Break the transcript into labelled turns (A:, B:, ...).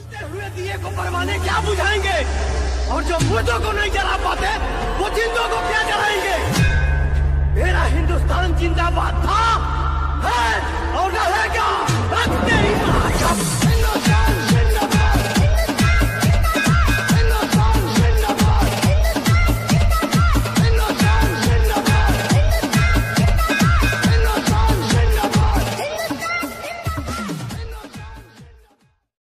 A: जलते हुए दिए को परवाने क्या बुझाएंगे, और जो मुर्दों को नहीं जला पाते वो जिंदों को क्या जलाएंगे।